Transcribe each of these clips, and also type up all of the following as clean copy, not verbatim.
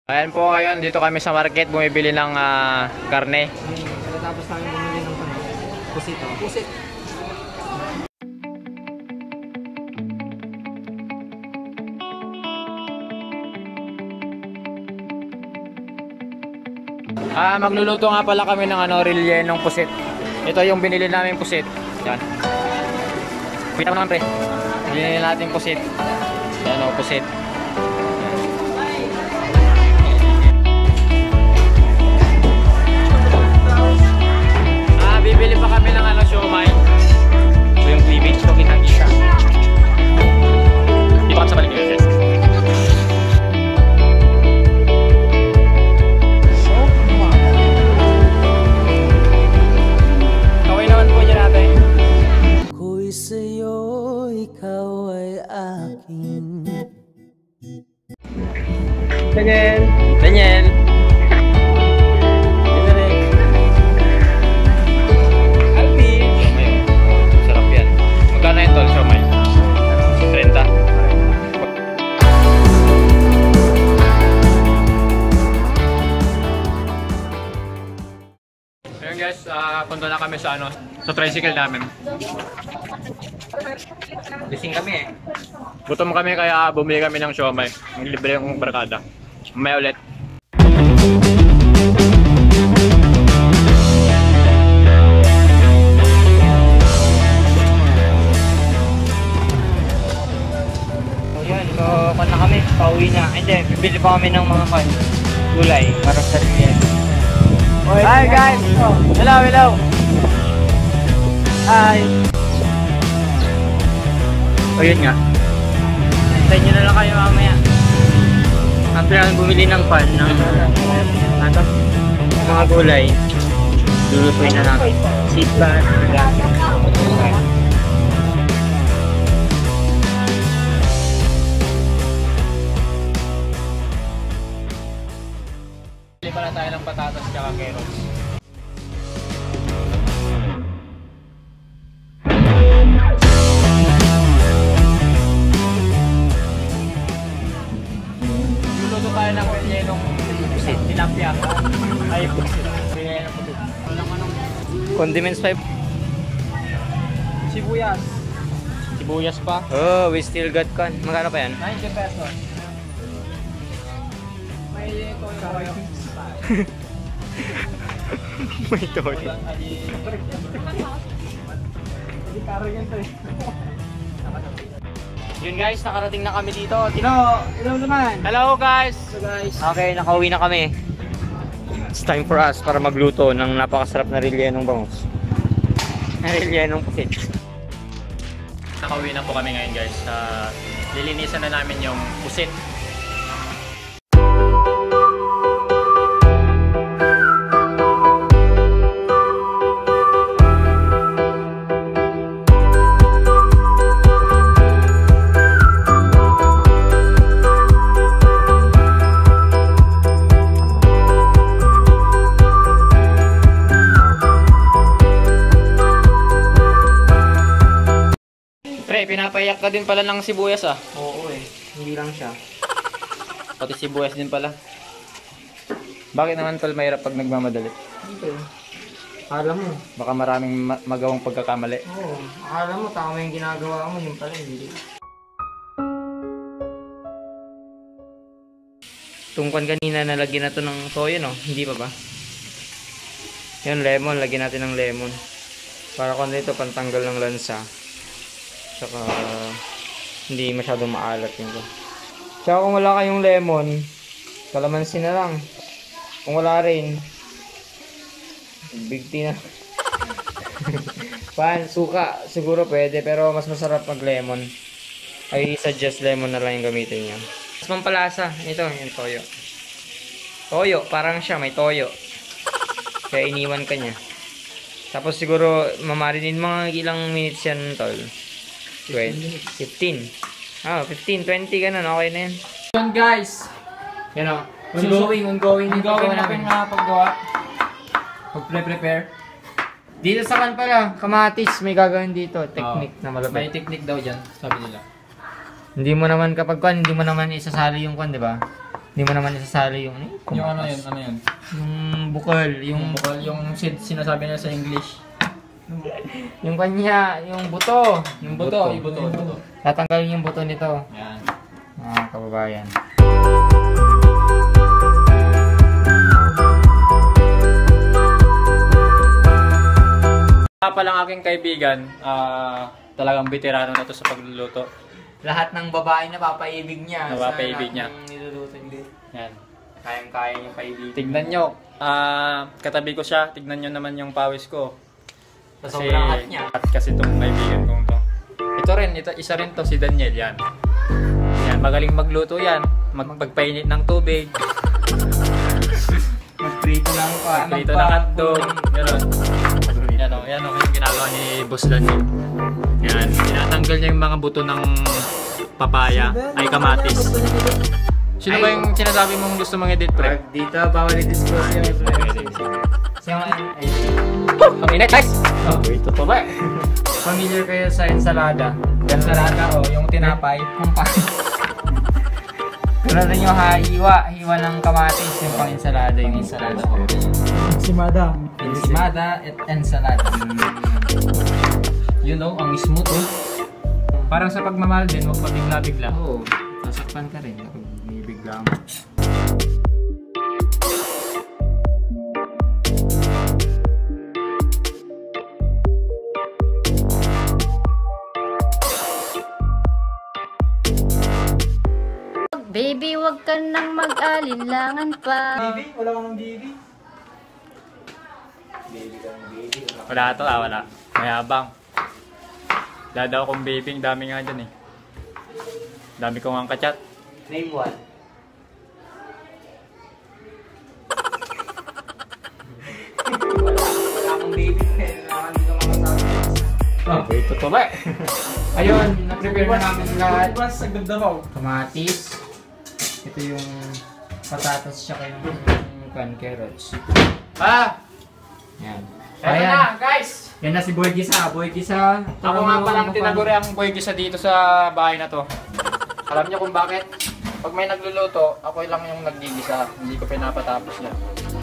Ayan po ngayon, dito kami sa market bumibili ng karne. Tapos tayo bumili ng pusit. Pusit. Magluluto nga pala kami ng rellenong pusit. Ito yung binili namin pusit. Yan. Kita mo naman pre. Binili natin pusit. Yan o, pusit. Bibili pa kami ng siomai. So yung cleavage ko kitang-kita. Dito kami sa balik guys. Okay naman po dyan natin. Ako'y sa'yo, ikaw ay akin. Daniel! Daniel! Magkano yung tol siomai? 30? Ayun guys, punta na kami sa sa tricycle namin. Gising kami eh. Gutom kami kaya bumili kami ng siomai. Ang libre yung barkada. May ulit. So, kung na kami, pauwi na. Hindi, bibili pa kami ng mga gulay para sa rin. Hi guys! Hello, hello! Hi! O yun nga. Hintayin nyo na lang kayo mamaya. After namin bumili ng mga gulay, lulutuin na namin. Sitban, Bili pala tayo ng patatas at carrots. Luluto tayo ng rellenong pusit, tilapia. Ay, pusit. Rellenong pusit. condiments 5. Sibuyas. Sibuyas pa. Oh, we still got con. Magkano pa yan? 90 pesos. May toyo. May toyo. Yun guys, nakarating na kami dito. Hello naman. Hello guys. Okay, nakauwi na kami. It's time for us para magluto ng napakasarap na rellenong bangus. Rellenong pusit. Nakauwi na po kami ngayon guys. Lilinisan na namin yung pusit. Pre, pinapayak ka din pala ng sibuyas ah. Oo eh, hindi lang siya. Pati sibuyas din pala. Bakit naman tol mahirap pag nagmamadali? Hindi. Akala mo. Baka maraming magawang pagkakamali. Oo, akala mo tama yung ginagawa mo, yung pala hindi. Tungkol kanina nalagyan na to ng toyo, no? Hindi pa ba? Yan, lemon. Lagyan natin ng lemon. Para kung dito, pantanggal ng lansa. Saka hindi masyadong maalat yun. Tsaka kung wala kayong lemon, kalamansi na lang. Kung wala rin, big tea na. Suka, siguro pwede, pero mas masarap mag lemon. I suggest lemon na lang yung gamitin niya. Mas pampalasa, ito yung toyo. Toyo, parang siya, may toyo. Kaya iniwan ka niya. Tapos siguro mamarinin mga ilang minutes yan, tol. 15. 15, 20 ganun, okay na yan. Yun guys. Yan o. Ongoing namin paggawa. Pag-prepare. Dito sa kan pala, kamatis, may gagawin dito. Technique na malapit. May technique daw dyan, sabi nila. Hindi mo naman kapag kan, hindi mo naman isasali yung kan, di ba? Hindi mo naman isasali yung Yung ano yun, ano yun? yung bukol, yung Yung sinasabi nila sa English. yung kanya, yung buto. Yung buto, yung buto. Tatanggalin yung buto nito. Yan. Mga kababayan. Palang aking kaibigan, talagang veterano na to sa pagluluto. Lahat ng babae na papaibig niya. Napapaibig sa niya. lahat ng niluluto niya. Yan. Kayang-kaya niyang paibig. Tignan nyo, katabi ko siya, tignan nyo naman yung pawis ko. Sa sobrang hot niya. Hot kasi itong kaibigan kong to. Ito rin, isa rin to, si Daniel, yan. Yan, magaling magluto yan. Magpagpainit ng tubig. Magprito lang pa. Magprito ng hotdog. Gano'n. Yan o, yung ginagawa ni Boss Daniel. Yan, tinatanggal niya yung mga buto ng papaya, ay kamatis. Sino ba yung sinasabi mong gusto mong edit, pre? Dito, bawal i-disclose yung Ang init, guys! Oh, ito to ba? Familiar kayo sa ensalada? Ensalada, yung tinapay. Tulad rin yung hiwa ng kamatis, yung pang ensalada, yung ensalada ko. Ensimada at ensalada. You know, ang smooth, oh. Parang sa pagmamahal din, huwag pabigla-bigla. Oo, sasaktan ka rin kapag bibigla mo. Baby, wag ka nang mag-alinlangan pa. Baby? Wala ka ng baby? Wala to, wala. Mayabang. Wala daw akong baby, dami nga dyan eh. Dami ko nga kachat. Name one. Wala akong baby. Kailangan dito makasabi. Oh, ito to ba? Ayun, na-prepare na namin lahat. Sagdag na ako. Kamatis. Ito yung patatas tsaka yung carrots. Yan. Eto na, guys! Yan na si Boy Gisa. Boy Gisa. Ako nga palang tinaguri ang boy gisa dito sa bahay na to. Alam niyo kung bakit? Pag may nagluluto, ako lang yung naggigisa. Hindi ko pinapatapos yan.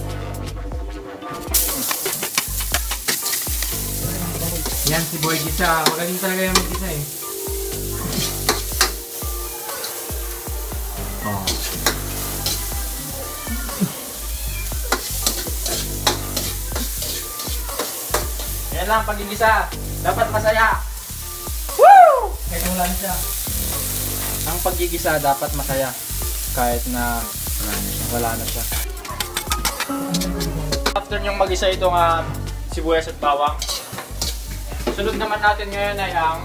Yan si Boy Gisa. Magaling talaga yung mag-gisa eh. Oh. Yan lang, pagigisa. Dapat masaya. Woo! Kahit ulan siya. Ang pagigisa dapat masaya. Kahit na wala na siya. After nyong mag-isa itong sibuyas at bawang, sunod naman natin ngayon ay ang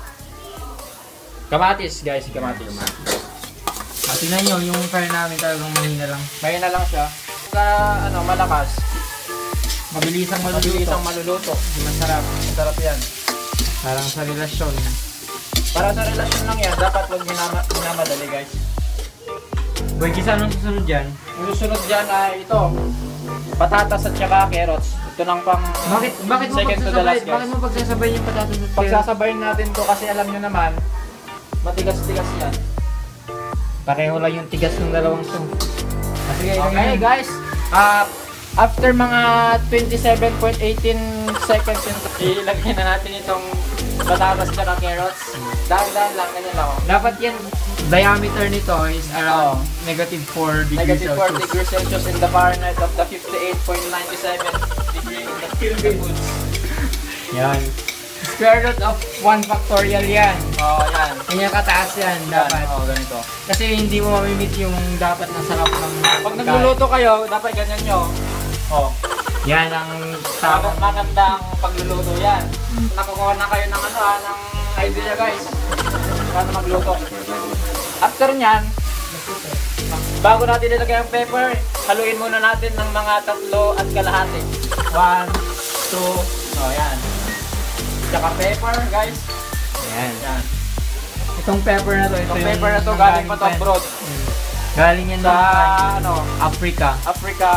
kamatis, guys. Kamatis. Tingnan nyo, yung fire namin talagang mahina lang. Mahina lang siya. Sa malakas, Mabilisang mabilisang maluluto. Masarap. Masarap yan. Parang sa relasyon. Para sa relasyon lang yan, dapat huwag minamadali, guys. Boy Gisa, anong susunod dyan? Yung susunod dyan ay ito. Patatas at saka carrots. Ito lang pang Bakit mo second to the last, pagsasabay? guys. Bakit mo pagsasabay yung patatas at carrots? Pagsasabayin natin to kasi alam nyo naman, matigas-tigas yan. Pareho lang yung tigas ng dalawang to. Okay, guys. After mga 27.18 seconds, ilagay na natin itong patatas at carrots. Dahan-dahan lang, ganyan lang. Dapat yan, diameter nito is around negative 4 degrees Negative 4 degrees Celsius in the Fahrenheit of the 58.97 degree in the Philippines. Yan. Square root of 1 factorial yan. Yan. Kanya kataas yan, dapat. Ganito. Kasi hindi mo mamimit yung dapat na sarap ng Pag nagluluto kayo, dapat ganyan nyo. Yan ang tamang. Magandang pagluluto yan. Nakukuha na kayo ng ng idea, guys. Paano magluto. After nyan, bago natin ilagay ang pepper, haluin muna natin ng mga 3 at kalahati. 1, 2, yan. Tsaka pepper, guys. Yan. Yan. Itong pepper na to, Itong pepper na to, galing pa to abroad. Galing yan Sa, Africa. Africa.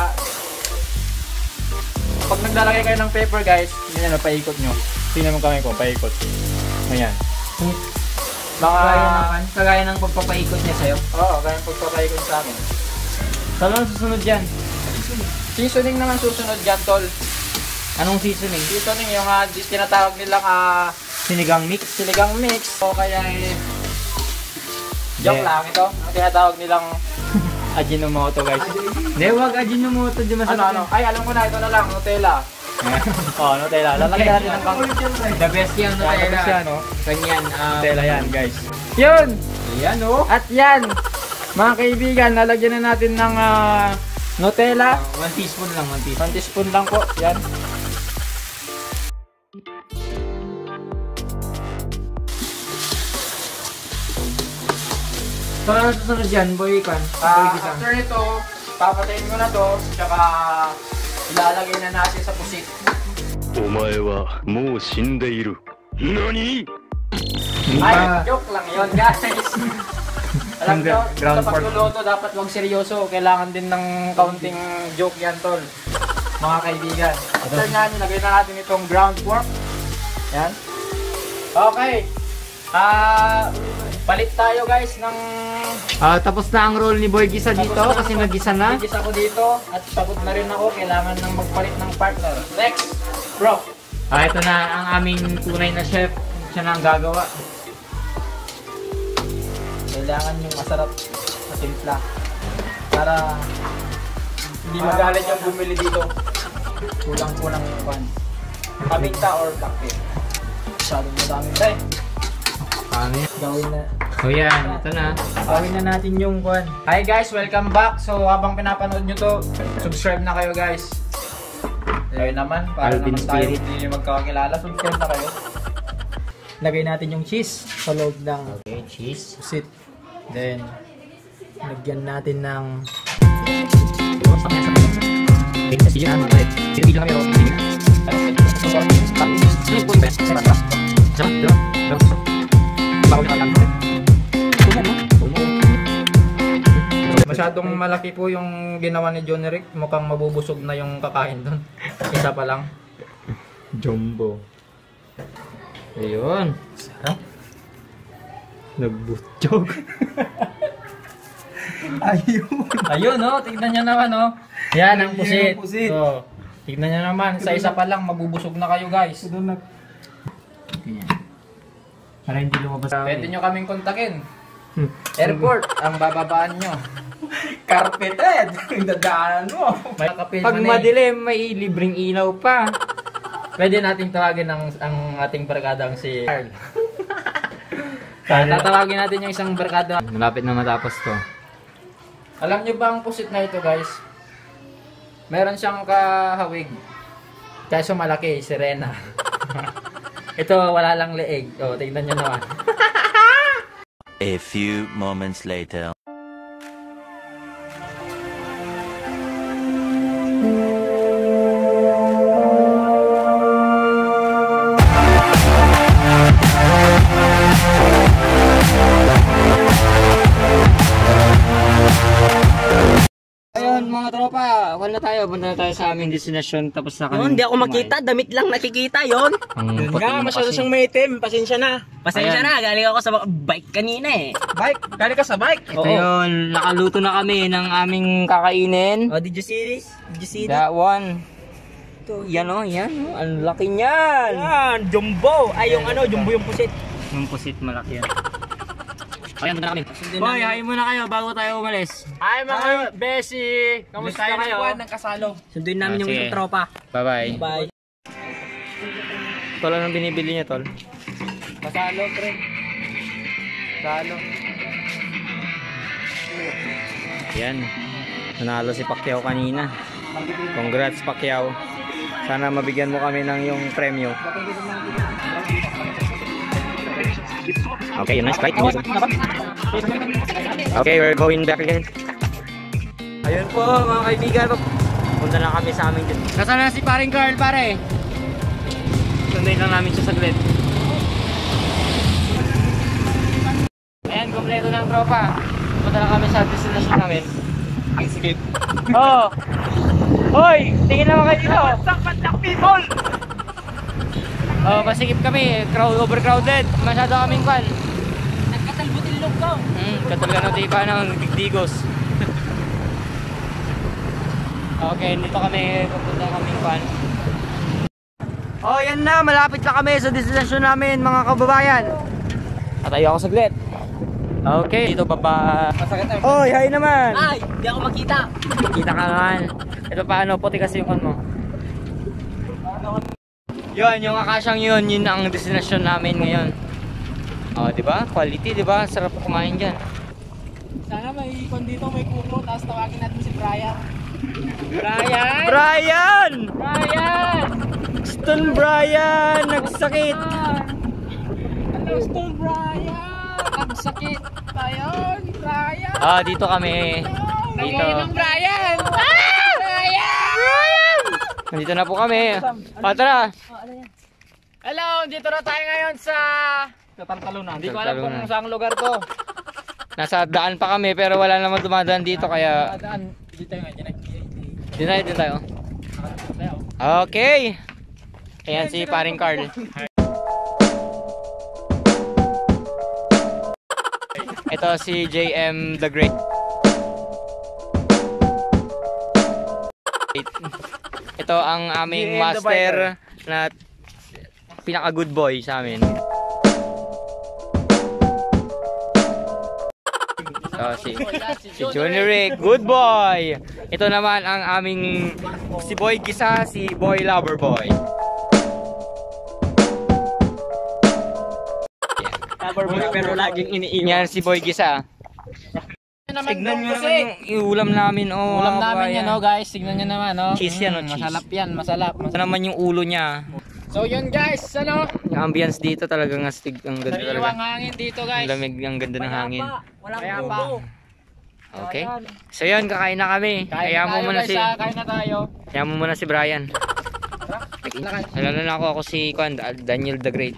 Pag naglalagay kayo ng pepper, guys, ganyan, paikot nyo. Tingnan mo kamay ko, paikot. Ayan. Kagaya ng pagpapaikot niya sa'yo. Oo, ganyan pagpapaikot sa amin. Tol, ano susunod dyan? Seasoning naman susunod dyan, tol. Anong seasoning? Seasoning yung tinatawag nilang Sinigang mix? sinigang mix o kaya joke Yeah. lang ito. Ang tinatawag nilang Ajinomoto guys. Hindi, wag Ajinomoto. Di masarap. ano. Ay, alam ko na, ito na lang, Nutella. Oh, Nutella. Lalagyan natin ng The best yan, Nutella. Nutella. Yan, no? Ganyan. Nutella yan, guys. Yun! Ayan, oh. At yan! Mga kaibigan, lalagyan na natin ng Nutella. 1 teaspoon lang, 1 teaspoon. 1 teaspoon lang po. Yan. So, ano susunod dyan, boy Ikan? After nito, papatayin mo na to, tsaka ilalagay na natin sa pusit. お前はもう死んでいる。何？ Ay, joke lang yun, guys. Alam nyo, Ground sa pork. pagluluto, dapat wag seryoso. Kailangan din ng kaunting joke yan, tol. Mga kaibigan. After nga, nilagay na natin itong ground pork. Yan. Okay. Palit tayo, guys, ng Tapos na ang role ni Boy Gisa dito Tapos na kasi ako. nag-gisa na. Nagis ako dito at pagod na rin ako. Kailangan nang magpalit ng partner. Next, bro. Ito na ang aming tunay na chef. Siya na ang gagawa. Kailangan yung masarap na timpla. Para hindi magalit yung bumili dito. Kulang-kulang yung pan. Paminta or black pepper. Masyadong madaming tayo. Ano yan? Gawin na. So yan, ito na. Gawin na natin yung kwan. Hi guys, welcome back. So habang pinapanood nyo to, subscribe na kayo guys. Ayun naman, para Alvin naman tayo Spirit. hindi magkakilala. Subscribe na kayo. Lagay natin yung cheese sa loob ng Okay, cheese. pusit. Then, lagyan natin ng masyadong malaki po yung ginawa ni Johnny Rick. Mukhang mabubusog na yung kakain doon. Isa pa lang. Jumbo. Ayun. Sarap. Nagbutyog. Ayun, no? Tignan nyo naman, no? Yan ang pusit. Yan ang pusit. So, tignan nyo naman. Sa isa pa lang, mabubusog na kayo, guys. Ganyan. Para hindi lumabas sa Pwede nyo kaming kontakin. Airport, ang bababaan nyo. Carpeted! Dadaanan mo! May kapil Pag man eh. madilim, may libreng ilaw pa. Pwede nating tawagin ang ating barkadang si Carl. Tatawagin natin yung isang barkada. Malapit na matapos to. Alam nyo ba ang pusit na ito, guys? Meron siyang kahawig. Kaso malaki, sirena. Ito, wala lang leeg. O, tignan nyo naman. A few moments later. Ayun mga tropa, wala tayo. Punta na tayo sa aming destination. Tapos na kami. Hindi ako makita, damit lang nakikita yon. Ang Nga, masyado siyang maitim, pasensya na. Pasensya Ayan. na, galing ako sa bike kanina eh. Bike! Galing ka sa bike! Ito yun, nakaluto na kami ng aming kakainin. Oh, did you see this? Did you see That that? one. Ito, yan o, yan o. Ang laki niyan. Yan, jumbo. Ay, yung ano, jumbo yung pusit. Yung pusit, malaki yan. Ayan, punta na kami. Sundin Boy, namin. hain muna kayo bago tayo umalis. Hi mga Besi! Kamusta kayo? Ng kasalo. Sunduin namin Ah, yung sige. isang tropa. Bye-bye. Bye. Tol, anong binibili niya, Tol? Kasalo, pre. Kasalo. Yan. Nanalo si Pacquiao kanina. Congrats, Pacquiao. Sana mabigyan mo kami ng yung premyo. Okay, nice fight. Okay, we're going back again. Ayun po, mga kaibigan. Punta na kami sa aming dito. Nasaan na si paring Carl, pare? Sundayin lang namin siya saglit. Ayan, kompleto ng tropa. Punta na kami sa destination namin. Ang skip. Oh! Hoy! Tingin naman kayo dito! Sakpat people! Oh, masikip kami. Overcrowded. Masyado kaming kwan. Nagkatalbutin loob ko. Katulad na tipa ng digdigos. Okay, dito kami, pupunta kaming pan. Oh, yan na, malapit na kami sa destination namin, mga kababayan. Tatayo ako saglit. Okay, dito baba. Oh, hi naman. Ay, di ako makita. Kita ka naman. Ito paano, puti kasi yung mo. Yun, yung akasyang yun ang destination namin ngayon. Oh, di ba? Quality, di ba? Sarap kumain diyan. Sana may ikon dito, may kuko, tapos tawagin natin si Brian. Brian! Brian! Brian! Stone Brian! Nagsakit! Hello, Stone Brian! Nagsakit! Brian! Brian! Ah, dito kami. Dito. Brian! Brian! Nandito na po kami. Tara! Hello, dito na tayo ngayon sa Tataltalunan. Hindi ko alam kung saan lugar to. Nasa daan pa kami pero wala naman dumadaan dito kaya Daan, dito tayo nga, din tayo. Okay. Ayan si paring Carl. Ito si JM the Great. Ito ang aming master na pinaka good boy sa amin. Si Junior Rick, good boy. Ito naman ang aming si Boy Gisa, si Boy Lover Boy. Lover boy pero laging iniiwan. Yan si Boy Gisa. Tignan nyo naman yung iulam namin. Oh, Ulam namin yan, oh guys. Tignan nyo naman, oh. Cheese yan, oh, cheese. Masarap yan, masarap. Ito naman yung ulo niya. So yun guys, ano? Yung ambience dito talagang astig. Ang ganda Sariwang talaga. hangin dito Ang guys. lamig, ang ganda ng hangin. Walang Kaya kuko. pa. Okay. So yun, kakain na kami. Kaya mo muna si Kain na tayo. Kaya mo muna si Brian. Alala na ako si Daniel the Great.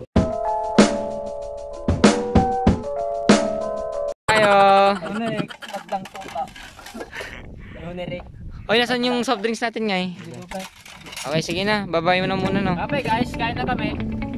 Tayo. Nunerik, magdang tuka. Nunerik. Oy, nasan yung soft drinks natin, ngay? Okay, sige na. Bye-bye mo na muna, no? Okay guys, kain na kami.